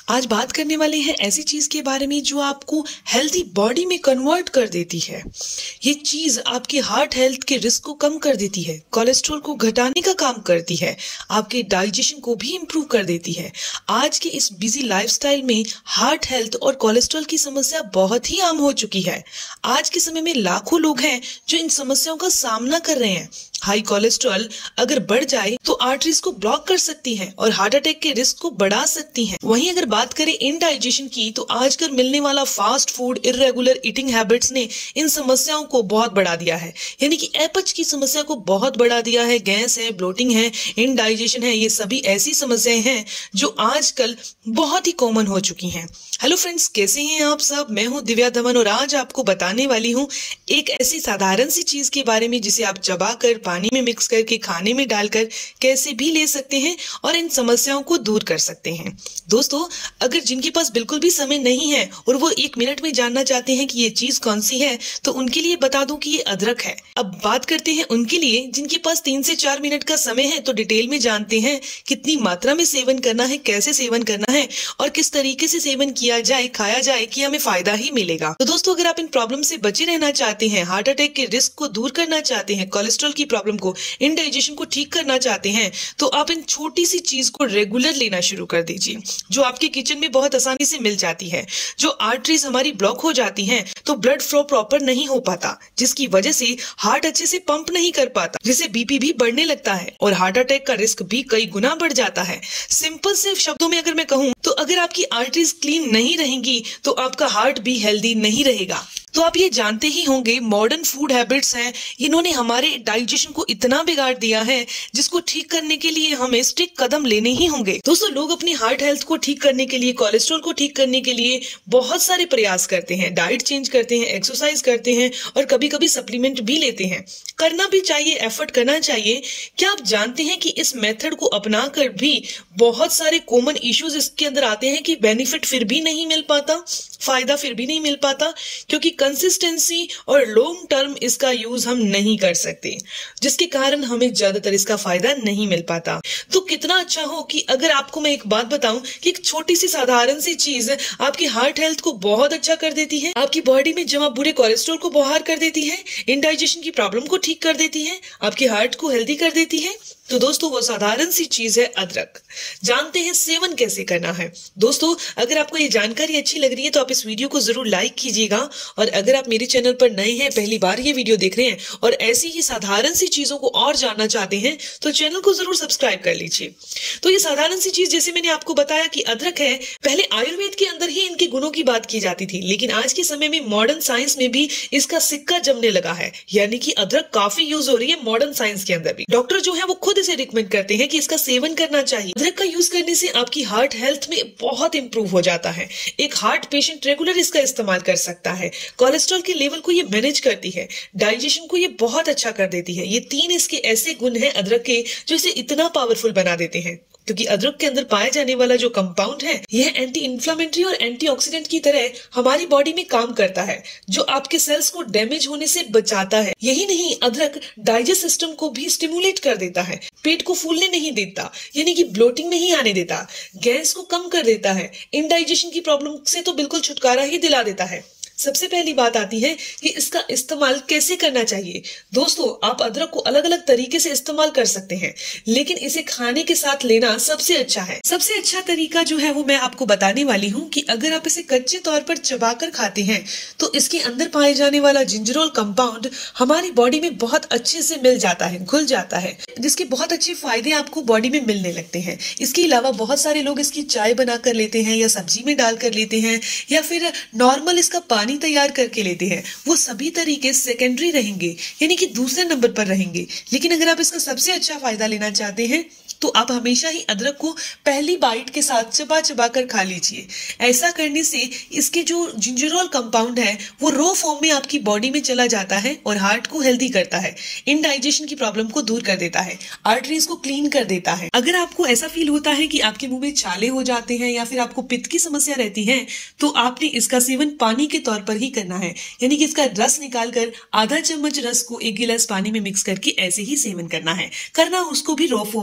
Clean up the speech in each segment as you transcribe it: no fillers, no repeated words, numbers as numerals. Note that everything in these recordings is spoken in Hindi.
आज बात करने वाले हैं ऐसी चीज के बारे में जो आपको हेल्दी बॉडी में कन्वर्ट कर देती है। ये चीज आपके हार्ट हेल्थ के रिस्क को कम कर देती है, कोलेस्ट्रॉल को घटाने का काम करती है, आपके डाइजेशन को भी इम्प्रूव कर देती है। आज के इस बिजी लाइफस्टाइल में हार्ट हेल्थ और कोलेस्ट्रॉल की समस्या बहुत ही आम हो चुकी है। आज के समय में लाखों लोग हैं जो इन समस्याओं का सामना कर रहे हैं। हाई कोलेस्ट्रॉल अगर बढ़ जाए तो आर्टरीज को ब्लॉक कर सकती है और हार्ट अटैक के रिस्क को बढ़ा सकती है। वहीं अगर बात करें इनडाइजेशन की, तो आजकल मिलने वाला fast food, irregular eating habits ने इन समस्याओं को बहुत बढ़ा दिया है। यानी कि अपच की समस्या को बहुत बढ़ा दिया है। गैस है, ब्लोटिंग है, इनडाइजेशन है, ये सभी ऐसी समस्याएं हैं जो आजकल बहुत ही कॉमन हो चुकी हैं। हेलो फ्रेंड्स, कैसे हैं आप सब? मैं हूं दिव्या धवन और आज आपको बताने वाली हूं एक ऐसी साधारण सी चीज के बारे में जिसे आप चबाकर, पानी में मिक्स करके, खाने में डालकर कैसे भी ले सकते हैं और इन समस्याओं को दूर कर सकते हैं। दोस्तों, अगर जिनके पास बिल्कुल भी समय नहीं है और वो 1 मिनट में जानना चाहते हैं कि ये चीज कौन सी है, तो उनके लिए बता दूं कि ये अदरक है। अब बात करते हैं उनके लिए जिनके पास 3 से 4 मिनट का समय है, तो डिटेल में जानते हैं कितनी मात्रा में सेवन करना है, कैसे सेवन करना है और किस तरीके से सेवन किया जाए, खाया जाए कि हमें फायदा ही मिलेगा। तो दोस्तों, अगर आप इन प्रॉब्लम से बचे रहना चाहते हैं, हार्ट अटैक के रिस्क को दूर करना चाहते हैं, कोलेस्ट्रॉल की प्रॉब्लम को, इनडाइजेशन को ठीक करना चाहते हैं, तो आप इन छोटी सी चीज को रेगुलर लेना शुरू कर दीजिए, जो आपके किचन में बहुत आसानी से मिल जाती है। जो आर्टरीज हमारी ब्लॉक हो जाती हैं, तो ब्लड फ्लो प्रॉपर नहीं हो पाता, जिसकी वजह से हार्ट अच्छे से पंप नहीं कर पाता, जिससे बीपी भी बढ़ने लगता है और हार्ट अटैक का रिस्क भी कई गुना बढ़ जाता है। सिंपल से शब्दों में अगर मैं कहूँ तो अगर आपकी आर्टरीज क्लीन नहीं रहेंगी तो आपका हार्ट भी हेल्दी नहीं रहेगा। तो आप ये जानते ही होंगे, मॉडर्न फूड हैबिट्स हैं, इन्होंने हमारे डाइजेशन को इतना बिगाड़ दिया है जिसको ठीक करने के लिए हमें स्ट्रिक्ट कदम लेने ही होंगे। दोस्तों, लोग अपनी हार्ट हेल्थ को ठीक करने के लिए, कोलेस्ट्रॉल को ठीक करने के लिए बहुत सारे प्रयास करते हैं, डाइट चेंज करते हैं, एक्सरसाइज करते हैं और कभी कभी सप्लीमेंट भी लेते हैं। करना भी चाहिए, एफर्ट करना चाहिए। क्या आप जानते हैं कि इस मेथड को अपना कर भी बहुत सारे कॉमन इश्यूज इसके अंदर आते हैं कि बेनिफिट फिर भी नहीं मिल पाता, फायदा फिर भी नहीं मिल पाता, क्योंकि कंसिस्टेंसी और लॉन्ग टर्म इसका यूज हम नहीं कर सकते, जिसके कारण हमें ज्यादातर इसका फायदा नहीं मिल पाता। तो कितना अच्छा हो कि अगर आपको मैं एक बात बताऊं कि एक छोटी सी साधारण सी चीज आपकी हार्ट हेल्थ को बहुत अच्छा कर देती है, आपकी बॉडी में जमा बुरे कोलेस्ट्रॉल को बाहर कर देती है, इनडाइजेशन की प्रॉब्लम को ठीक कर देती है, आपके हार्ट को हेल्दी कर देती है। तो दोस्तों, वो साधारण सी चीज है अदरक। जानते हैं सेवन कैसे करना है। दोस्तों, अगर आपको ये जानकारी अच्छी लग रही है तो आप इस वीडियो को जरूर लाइक कीजिएगा और अगर आप मेरे चैनल पर नए हैं, पहली बार ये वीडियो देख रहे हैं और ऐसी ही साधारण सी चीजों को और जानना चाहते हैं, तो चैनल को जरूर सब्सक्राइब कर लीजिए। तो ये साधारण सी चीज, जैसे मैंने आपको बताया कि अदरक है, पहले आयुर्वेद के अंदर ही इनके गुणों की बात की जाती थी, लेकिन आज के समय में मॉडर्न साइंस में भी इसका सिक्का जमने लगा है। यानी कि अदरक काफी यूज हो रही है मॉडर्न साइंस के अंदर भी। डॉक्टर जो है वो खुद इसे रिकमेंड करते हैं कि इसका सेवन करना चाहिए। अदरक का यूज करने से आपकी हार्ट हेल्थ में बहुत इंप्रूव हो जाता है। एक हार्ट पेशेंट रेगुलर इसका इस्तेमाल कर सकता है। कोलेस्ट्रॉल के लेवल को ये मैनेज करती है, डाइजेशन को ये बहुत अच्छा कर देती है। ये 3 इसके ऐसे गुण हैं अदरक के जो इसे इतना पावरफुल बना देते हैं, क्योंकि अदरक के अंदर पाया जाने वाला जो कंपाउंड है, यह एंटी इंफ्लेमेटरी और एंटीऑक्सीडेंट की तरह हमारी बॉडी में काम करता है, जो आपके सेल्स को डैमेज होने से बचाता है। यही नहीं, अदरक डाइजेस्ट सिस्टम को भी स्टिमुलेट कर देता है, पेट को फूलने नहीं देता, यानी कि ब्लोटिंग नहीं आने देता, गैस को कम कर देता है, इनडाइजेशन की प्रॉब्लम से तो बिल्कुल छुटकारा ही दिला देता है। सबसे पहली बात आती है कि इसका इस्तेमाल कैसे करना चाहिए। दोस्तों, आप अदरक को अलग अलग तरीके से इस्तेमाल कर सकते हैं, लेकिन इसे खाने के साथ लेना सबसे अच्छा है। सबसे अच्छा तरीका जो है वो मैं आपको बताने वाली हूँ कि अगर आप इसे कच्चे तौर पर चबाकर खाते हैं तो इसके अंदर पाए जाने वाला जिंजरोल कंपाउंड हमारी बॉडी में बहुत अच्छे से मिल जाता है, घुल जाता है, जिसके बहुत अच्छे फायदे आपको बॉडी में मिलने लगते हैं। इसके अलावा बहुत सारे लोग इसकी चाय बनाकर लेते हैं या सब्जी में डालकर लेते हैं या फिर नॉर्मल इसका पानी तैयार करके लेते हैं। वो सभी तरीके सेकेंडरी रहेंगे, यानी कि दूसरे नंबर पर रहेंगे। लेकिन अगर आप इसका सबसे अच्छा फायदा लेना चाहते हैं तो आप हमेशा ही अदरक को पहली बाइट के साथ चबा चबा कर खा लीजिए। ऐसा करने से इसके जो जिंजरोल कंपाउंड है वो रो फॉर्म में आपकी बॉडी में चला जाता है और हार्ट को हेल्दी करता है, इनडाइजेशन की प्रॉब्लम को दूर कर देता है, आर्टरीज को क्लीन कर देता है। अगर आपको ऐसा फील होता है कि आपके मुंह में छाले हो जाते हैं या फिर आपको पित्त की समस्या रहती है, तो आपने इसका सेवन पानी के तौर पर ही करना है, यानी कि इसका रस निकालकर आधा चम्मच रस को 1 गिलास पानी में मिक्स करके ऐसे ही सेवन करना है। करना उसको भी रो फॉर्म में है,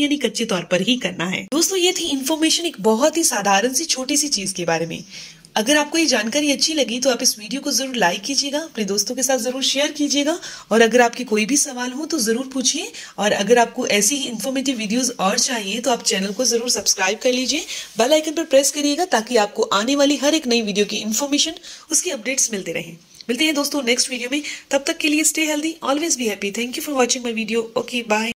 यानी कच्चे तौर पर ही करना है। दोस्तों, ये थी इन्फॉर्मेशन एक बहुत ही साधारण सी छोटी सी चीज के बारे में। अगर आपको ये जानकारी अच्छी लगी तो आप इस वीडियो को जरूर लाइक कीजिएगा, अपने दोस्तों के साथ जरूर शेयर कीजिएगा, और अगर आपके कोई भी सवाल हो तो जरूर पूछिए। और अगर आपको ऐसी ही इन्फॉर्मेटिव वीडियोस और चाहिए तो आप चैनल को जरूर सब्सक्राइब कर लीजिए, बेल आइकन पर प्रेस करिएगा ताकि आपको आने वाली हर एक नई वीडियो की इन्फॉर्मेशन, उसकी अपडेट्स मिलते रहें। मिलते हैं दोस्तों नेक्स्ट वीडियो में, तब तक के लिए stay healthy, always be happy. Thank you for watching my video. Okay, bye.